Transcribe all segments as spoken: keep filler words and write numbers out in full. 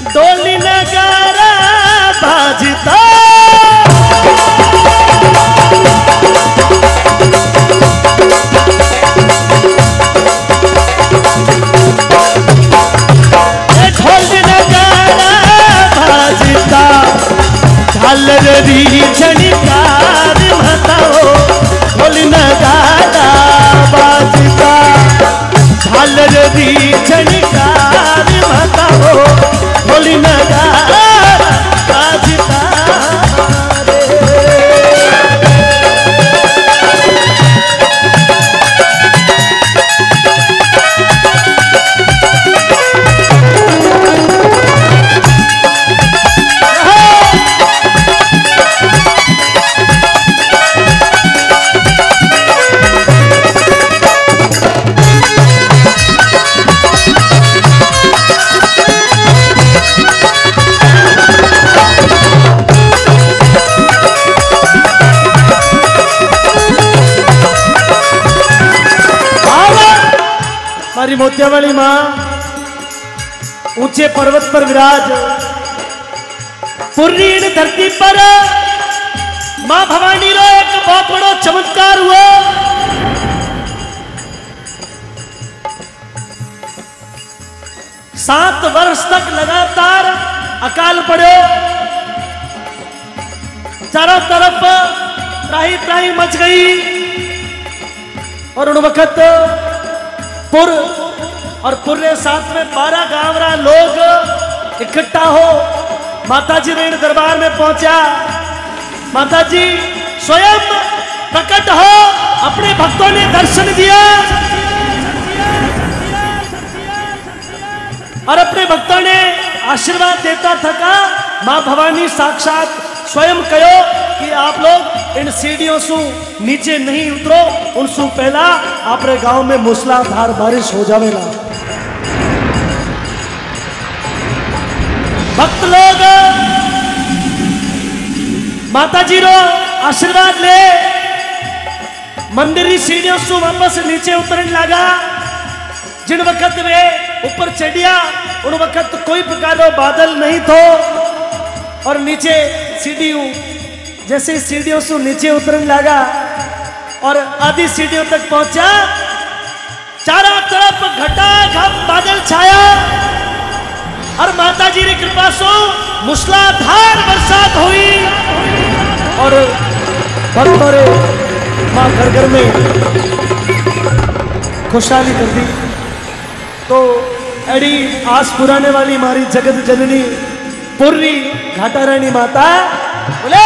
डोली नगारा बाजता झालरी झणकार बताओ ढोल नगारा बाजता झालरी झणकार बताओ ढोल नगारा बाजता हमारी मोतिया वाली माँ ऊंचे पर्वत पर विराज पुरीन धरती पर माँ भवानी रो एक बहुत बड़ो चमत्कार हुआ। सात वर्ष तक लगातार अकाल पड़े, चारों तरफ त्राही त्राही मच गई और उन वक्त पुर और पुरे साथ में बारह गांवरा लोग इकट्ठा हो माताजी रे दरबार में पहुंचा। माताजी स्वयं प्रकट हो अपने भक्तों ने दर्शन दिया और अपने भक्तों ने आशीर्वाद देता थका। मां भवानी साक्षात स्वयं कहो कि आप लोग इन सीढ़ियों से नीचे नहीं उतरो, उनसे पहला आपरे गांव में मूसलाधार बारिश हो जावेला। भक्त लोग माताजी रो आशीर्वाद ले मंदिर की सीढ़ियों से वापस नीचे उतरने लगा। जिन वक्त वे ऊपर चढ़िया उन वक्त कोई प्रकार का बादल नहीं थो और नीचे सीढ़ियों जैसे सीढ़ियों से नीचे उतरने लगा और आधी सीढ़ियों तक पहुंचा। चारों तरफ घटा घट बादल छाया और माताजी की कृपा से मूसलाधार बरसात हुई और भक्तों रे मां घर घर में खुशहाली कर दी। तो एडी आस पुराने वाली हमारी जगत जननी पुर्री घाटा रानी माता बोले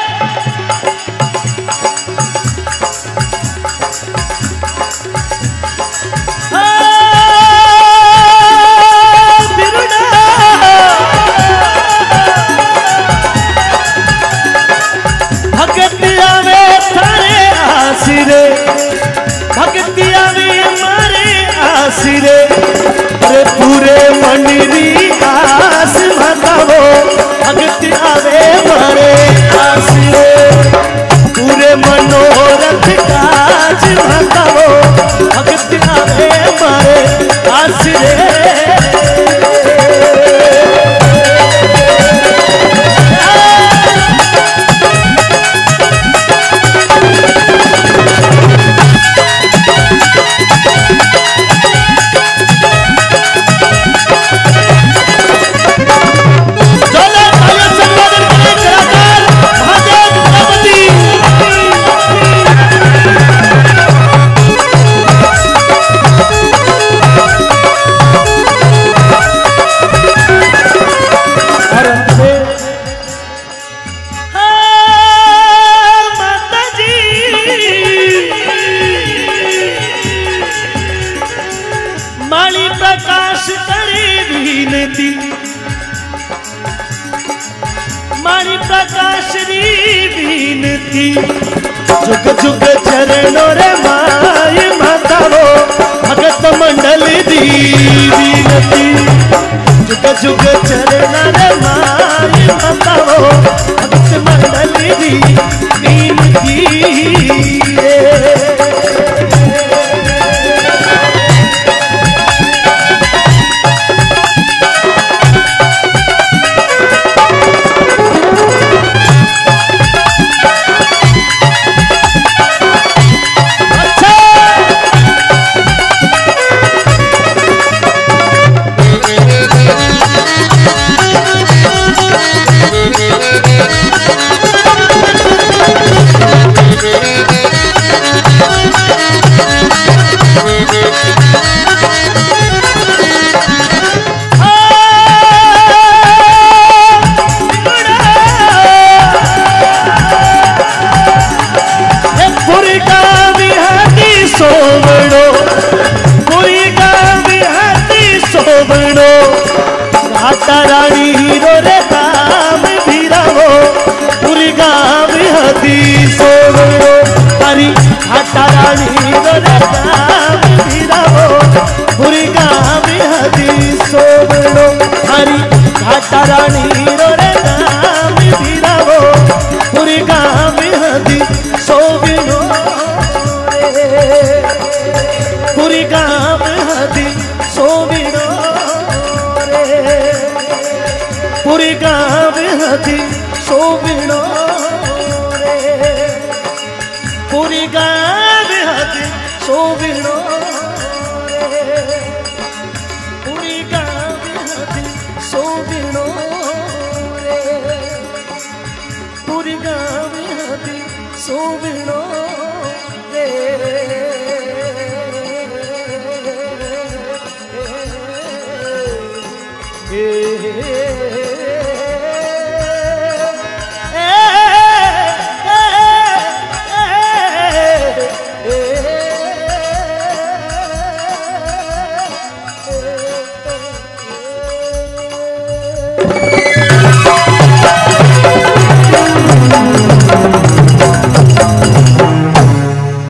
भगतिया में थारे आसिरे भगतिया में मारे आसिरे अरे पूरे मनरी आस बताओ भगत आवे मारे आसिरे पूरे मनोरथ काज बताओ भगत आवे मारे आसिरे। मारी प्रकाश री बीनती जुग जुग चरणों रे माय माताओ भगत मंडल दी बीनती जुग जुग चरणों रे माय माताओ भगत मंडल दी बीनती। घाटा रानी रो रे नाम धीरावो पूरी गाम हदी सोबिनो रे पूरी गाम हदी सोबिनो रे पूरी गाम हदी सोबिनो रे पूरी गाम हदी सोबिनो रे पूरी गाम हदी सोबिनो रे पूरी गाम हदी सोबिनो रे Thank you.